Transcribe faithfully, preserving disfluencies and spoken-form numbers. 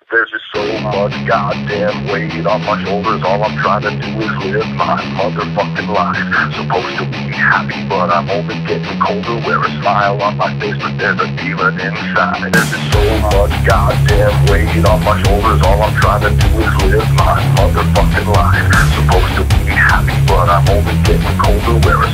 There's just so much goddamn weight on my shoulders. All I'm trying to do is live my motherfucking life. Supposed to be happy, but I'm only getting colder. Wear a smile on my face, but there's a demon inside. There's just so much goddamn weight on my shoulders. All I'm trying to do is live my motherfucking life. Supposed to be happy, but I'm only getting colder. Wear a